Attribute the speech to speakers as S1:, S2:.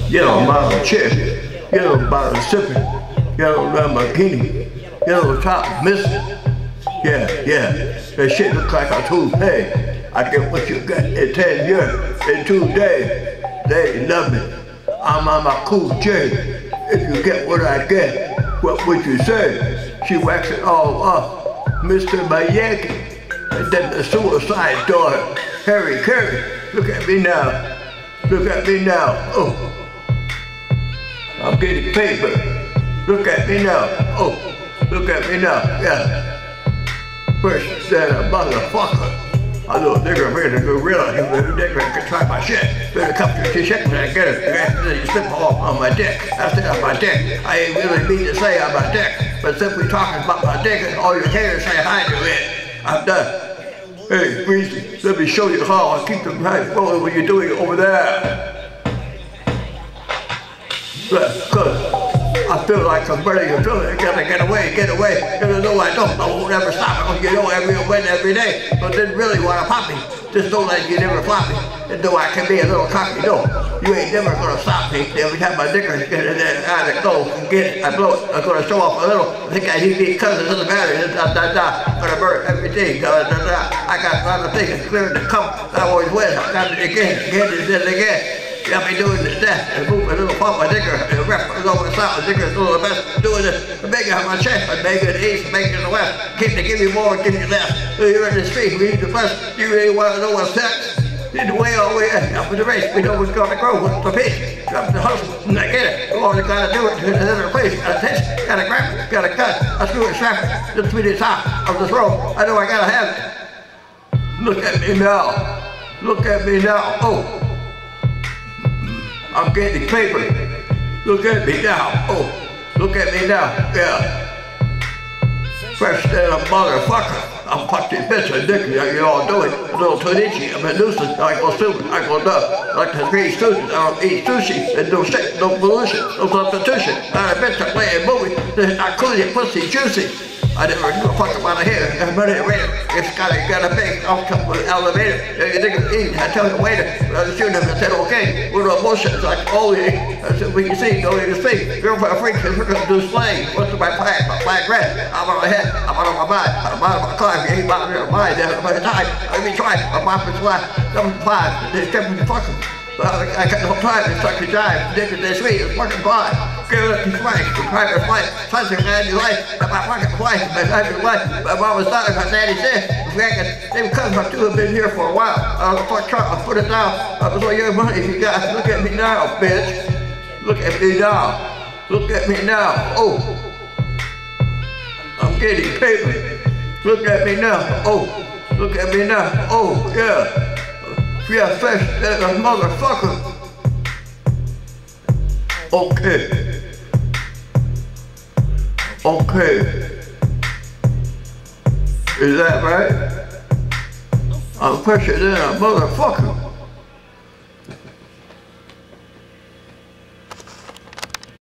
S1: Yellow bottle chip, yellow bottle sipping, yellow Lamborghini, yellow top missing. Yeah, that shit looks like a toupee. I get what you got in 10 years, in 2 days. They love me. I'm on my cool J. If you get what I get, what would you say? She whacks it all up, Mr. Miyagi. And then the suicide door, Harry Carey. Look at me now. Look at me now. Oh. I'm getting paper. Look at me now. Oh, look at me now. Yeah. First, then a motherfucker. A little nigga ready to realize you nigga can try my shit. Better come to 2 seconds and I get it. Then you slip off on my dick. I said on my dick. I ain't really mean to say on my dick, but simply talking about my dick and all you care is say hi to it. I'm done. Hey, Breezy, let me show you how I keep the knife rolling when you're doing it over there. Because I feel like I'm burning a feeling. I gotta get away. And no, I won't ever stop. You know, every win every day. But didn't really want to pop me. Just don't let you never flop me. And though I can be a little cocky, no, you ain't never gonna stop me. Every time my dicker is getting there, I go and get it. I blow it. I'm gonna show off a little. I think I need these cousins in the battery. I'm gonna burn everything. I got a lot of things clearing to come. I always win. I got it again. Got me doing this, that, and move a little pump my dicker, and the rep is over the south, the dicker is doing the best, doing this, the bigger on my chest, I make it the east, make it the west, keep to give you more, give you less. So you're in the street, we need the best, you really want to know what's next? Need the way all the way up in the race, we know what's gonna grow, what's the pace, drop the hustle, and I get it, you only gotta do it to another place, gotta taste, gotta grab it, gotta cut, I screw it, strap it, just to the top of this road, I know I gotta have it. Look at me now, oh. I'm getting paper. Look at me now. Oh, look at me now. Yeah. Fresh than a motherfucker. I'm fucking bitch and dick. You all do it. A little too itchy. I'm a nuisance. I go stupid. I go dumb. Like the great students. I don't eat sushi. And no shit, no pollution, no substitution. Not a bitch to play a movie. I call you pussy juicy. I never knew a fuck about it here. I'm running a waiter. It's got a big outcome with an elevator. You think it's easy. I tell the waiter, I was shooting him and said, okay, we're no bullshit. It's like, oh, I said, we can see, don't need to speak. Girlfriend freak, we're gonna do slang. What's my flag? My flag red. I'm on my head. I'm on my mind. I'm on my car. If you ain't bothering your mind, then I'm on time. Let me try. I'm off this line. 7-5. They're stepping the fucking. I got no time to start to drive. Dick is this sweet. It's fucking fine. Give it to Frank. The private flight. Something man you like. My fucking wife. My fucking wife. My mom was daughter. My daddy said. They cousins my two have been here for a while. I'll put it down. I was all your money if you got. Look at me now, bitch. Look at me now. Look at me now. Oh. I'm getting paper. Look at me now. Oh. Look at me now. Oh, yeah. Yeah, fresh as a motherfucker. Okay. Is that right? I'm fresher than a motherfucker.